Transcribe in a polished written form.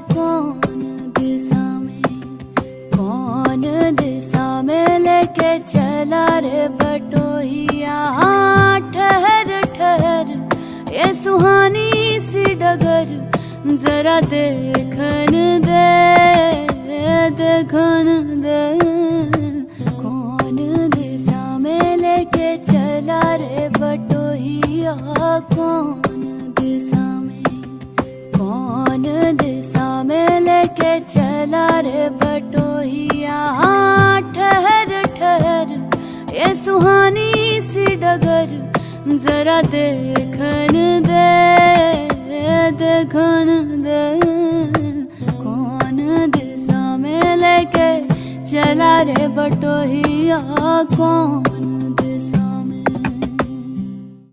कौन दिशा में लेके चला रे बटोहिया। ठहर ठहर ये सुहानी सी डगर जरा देखन दे, देखन दे। कौन दिशा में लेके चला रे बटोहिया। कौन दिशा में लेके चला रे बटोहिया। ठहर ठहर ये सुहानी सी डगर जरा देखन दे, देखन दे। कौन दिशा में लेके चला रे बटोहिया। कौन